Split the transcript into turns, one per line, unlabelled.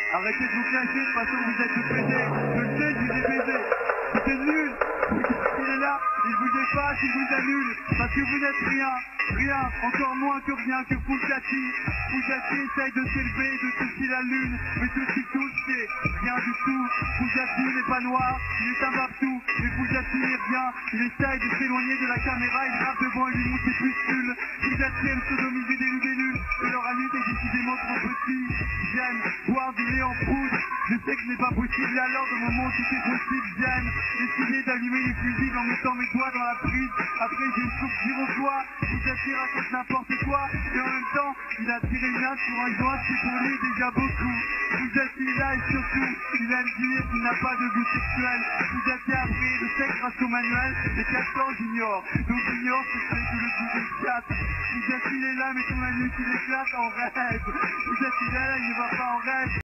Arrêtez de vous clasher, de toute façon vous êtes baisé. Je le sais, je vous ai baisé. C'était nul. Il est là, il vous efface, il vous annule. Parce que vous n'êtes rien, rien, encore moins que rien que Bugatti. Bugatti essaye de s'élever, de toucher la lune. Mais tout ce qu'il touche, c'est rien du tout. Bugatti n'est pas noir, il est un babtou. Mais Bugatti n'est rien. Il essaye de s'éloigner de la caméra, il grappe devant et lui montre ses pustules. Bugatti aime sodomiser des libellules. Et leur anus est décidément trop petit. J'aime boire du lait en poudre. Je sais que ce n'est pas possible, alors dans le moment où tout est possible, j'aime décider d'allumer les fusils en mettant mes doigts dans la prise. Après j'ai une coupe girosoir, Bugatti raconte n'importe quoi, et en même temps, il a tiré une hache sur un joint, c'est pour lui déjà beaucoup. Bugatti là et surtout, il aime dire qu'il n'a pas de goût sexuel. Bugatti a appris le sexe grâce au manuel, et 4 ans j'ignore. Donc j'ignore ce que c'est que le goût des chattes. Bugatti il est là, mais son anus il éclate en rêve. Bugatti il est là, il ne va pas en rêve.